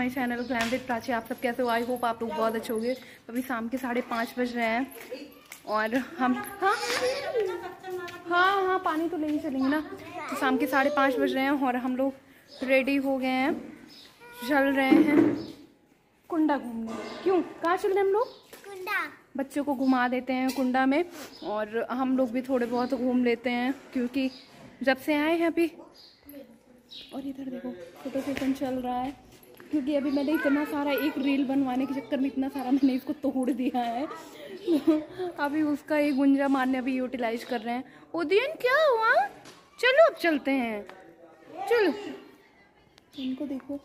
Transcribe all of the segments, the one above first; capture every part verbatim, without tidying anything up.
My channel glam with Prachi. आप सब कैसे हो? आई होप आप लोग बहुत अच्छे होंगे। अभी शाम के साढ़े पाँच बज रहे हैं और हम हाँ हाँ हाँ पानी तो ले ही चलेंगे ना। तो शाम के साढ़े पाँच बज रहे हैं और हम लोग रेडी हो गए हैं, चल रहे हैं कुंडा घूमने। क्यों, कहाँ चल रहे हैं हम लोग? कुंडा। बच्चों को घुमा देते हैं कुंडा में और हम लोग भी थोड़े बहुत घूम लेते हैं क्योंकि जब से आए हैं अभी। और इधर देखो फोटो सेशन चल रहा है क्योंकि अभी मैंने इतना सारा एक रील बनवाने के चक्कर में इतना सारा मैंने इसको तोड़ दिया है। अभी उसका एक गुंजा मारने अभी यूटिलाइज कर रहे हैं। उदयन क्या हुआ? चलो अब चलते हैं, चलो। इनको देखो,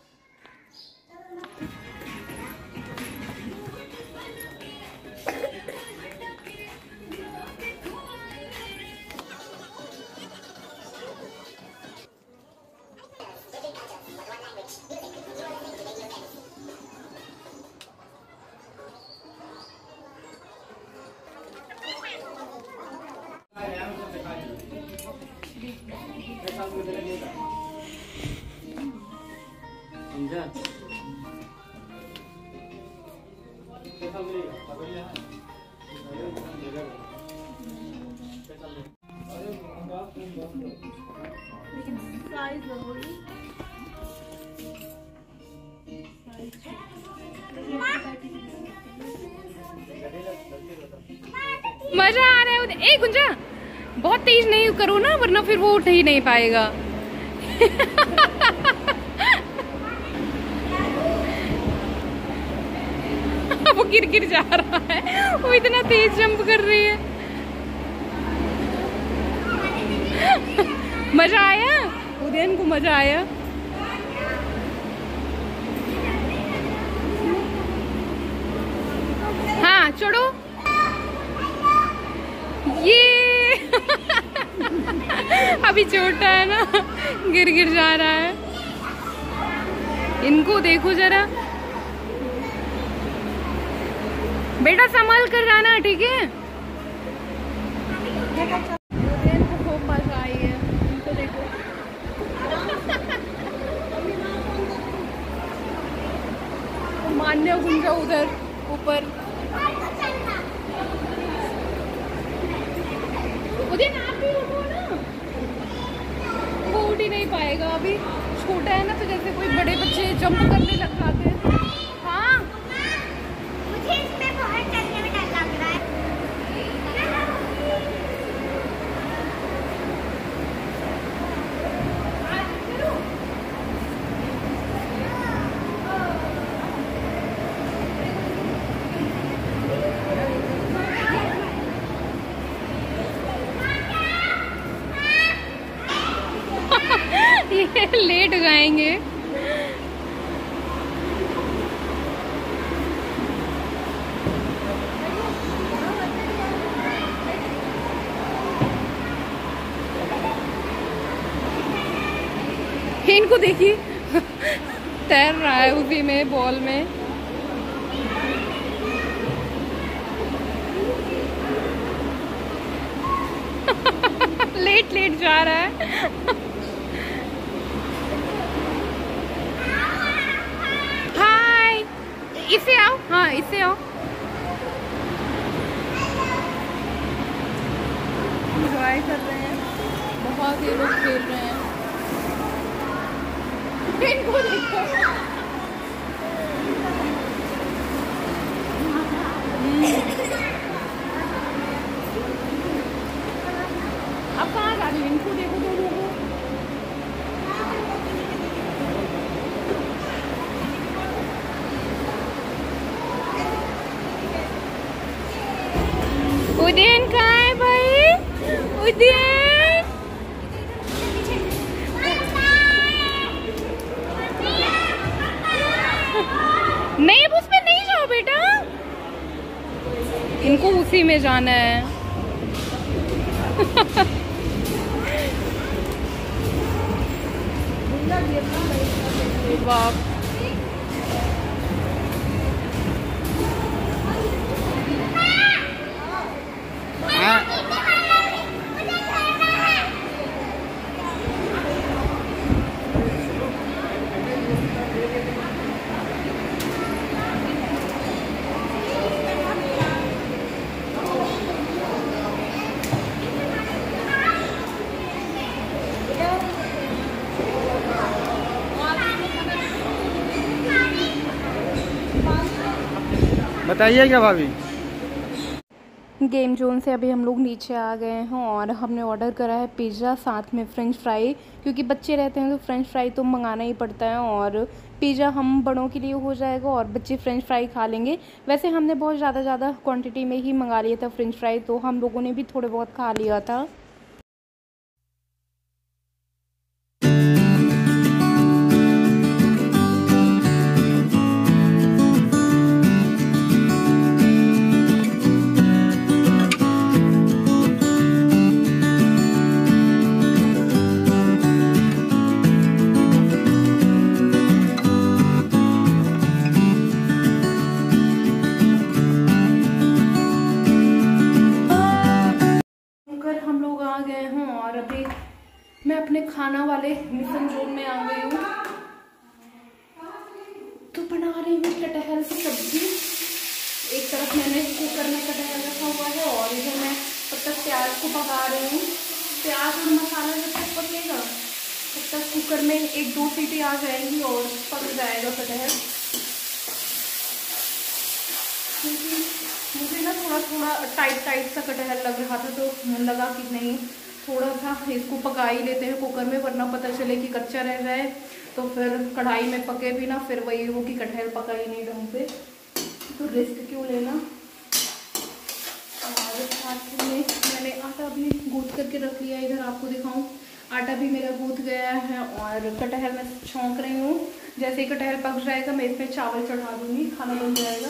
मजा आ रहा है। ए गुंजा बहुत तेज नहीं करो ना वरना फिर वो उठ ही नहीं पाएगा। वो गिर गिर जा रहा है, वो इतना तेज जंप कर रही है। मजा आया? उदयन को मजा आया? हाँ चढ़ो। ये अभी छोटा है ना, गिर गिर जा रहा है। इनको देखो जरा, बेटा संभाल कर जाना, ठीक है? इनको खूब मजा आई है, इनको देखो। मान्य गुंजा उधर ऊपर। उदयन आप भी उठो ना, वो उठ ही नहीं पाएगा, अभी छोटा है ना। तो जैसे कोई बड़े बच्चे जंप करने लग जाते हैं। हाँ मुझे इसमें बहुत चलने में डर लग रहा है। ये लेट जाएंगे। इनको देखिए तैर रहा है उसी में, बॉल में। लेट लेट जा रहा है। हाय, इसे आओ। हाँ इसे आओ। एंजॉय कर रहे हैं, बहुत ही लोग खेल रहे हैं। इनको देखो, अब कहाँ जा रही है? इनको देखो दोनों को। उदयन कहाँ है भाई? उदयन नहीं, अब उसमें नहीं जाओ बेटा, इनको उसी में जाना है। वाह, बताइए क्या भाभी। गेम जोन से अभी हम लोग नीचे आ गए हैं और हमने ऑर्डर करा है पिज़्ज़ा साथ में फ्रेंच फ्राई, क्योंकि बच्चे रहते हैं तो फ्रेंच फ्राई तो मंगाना ही पड़ता है। और पिज़्ज़ा हम बड़ों के लिए हो जाएगा और बच्चे फ्रेंच फ्राई खा लेंगे। वैसे हमने बहुत ज़्यादा ज़्यादा क्वांटिटी में ही मंगा लिया था फ्रेंच फ्राई, तो हम लोगों ने भी थोड़े बहुत खा लिया था। हम लोग आ गए हैं और अभी मैं अपने खाना वाले मिशन जोन में आ गई हूँ। तो बना रही हूँ कटहल की सब्जी। एक तरफ मैंने कुकर में कटहल रखा हुआ है और इधर मैं तब तक प्याज को पका रही हूँ। प्याज और मसाला जब तक पकेगा तब तक कुकर में एक दो सीटी आ जाएंगी और पक जाएगा कटहल। क्योंकि मुझे ना थोड़ा थोड़ा टाइट टाइट सा कटहल लग रहा था, तो लगा कि नहीं थोड़ा सा इसको पका ही लेते हैं कुकर में, वरना पता चले कि कच्चा रह जाए तो फिर कढ़ाई में पके भी ना, फिर वही हो कि कटहल पका ही नहीं ढंग से, तो रिस्क क्यों लेना। और साथ में मैंने आटा भी गूँथ करके रख लिया, इधर आपको दिखाऊं आटा भी मेरा गूँथ गया है और कटहल मैं छौंक रही हूँ। जैसे ही कटहल पक जाएगा मैं इसमें चावल चढ़ा दूँगी, खाना बन जाएगा।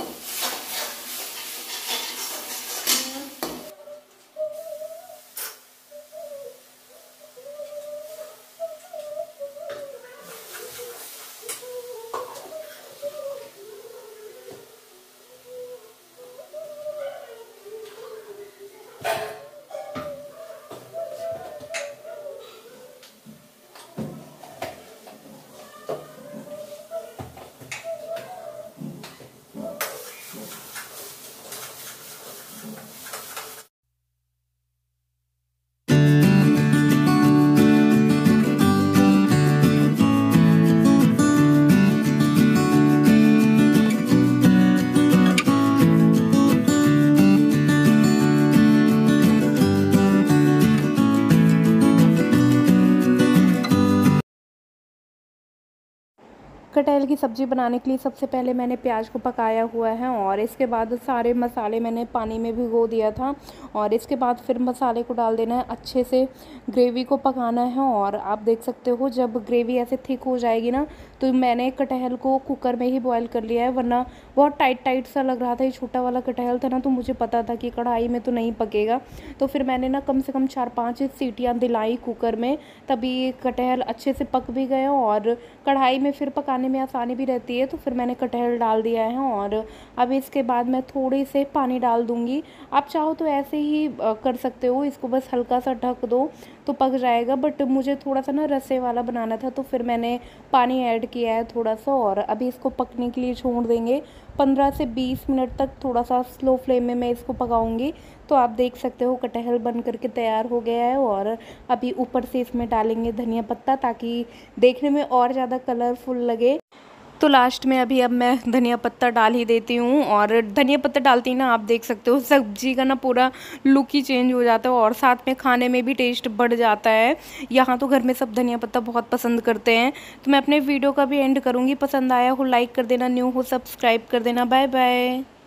कटहल की सब्ज़ी बनाने के लिए सबसे पहले मैंने प्याज को पकाया हुआ है और इसके बाद सारे मसाले मैंने पानी में भिगो दिया था और इसके बाद फिर मसाले को डाल देना है, अच्छे से ग्रेवी को पकाना है। और आप देख सकते हो जब ग्रेवी ऐसे थिक हो जाएगी ना, तो मैंने कटहल को कुकर में ही बॉईल कर लिया है, वरना बहुत टाइट टाइट सा लग रहा था। ये छोटा वाला कटहल था ना, तो मुझे पता था कि कढ़ाई में तो नहीं पकेगा, तो फिर मैंने ना कम से कम चार पाँच सीटियाँ दिलाई कुकर में, तभी ये कटहल अच्छे से पक भी गया और कढ़ाई में फिर पकाने में आसानी भी रहती है। तो फिर मैंने कटहल डाल दिया है और अब इसके बाद मैं थोड़े से पानी डाल दूँगी। आप चाहो तो ऐसे ही कर सकते हो, इसको बस हल्का सा ढक दो तो पक जाएगा, बट मुझे थोड़ा सा ना रसे वाला बनाना था, तो फिर मैंने पानी ऐड किया है थोड़ा सा और अभी इसको पकने के लिए छोड़ देंगे पंद्रह से बीस मिनट तक। थोड़ा सा स्लो फ्लेम में मैं इसको पकाऊंगी। तो आप देख सकते हो कटहल बन करके तैयार हो गया है और अभी ऊपर से इसमें डालेंगे धनिया पत्ता, ताकि देखने में और ज़्यादा कलरफुल लगे। तो लास्ट में अभी अब मैं धनिया पत्ता डाल ही देती हूँ और धनिया पत्ता डालती ना आप देख सकते हो सब्जी का ना पूरा लुक ही चेंज हो जाता है और साथ में खाने में भी टेस्ट बढ़ जाता है। यहाँ तो घर में सब धनिया पत्ता बहुत पसंद करते हैं। तो मैं अपने वीडियो का भी एंड करूँगी, पसंद आया हो लाइक कर देना, न्यू हो सब्सक्राइब कर देना। Bye bye.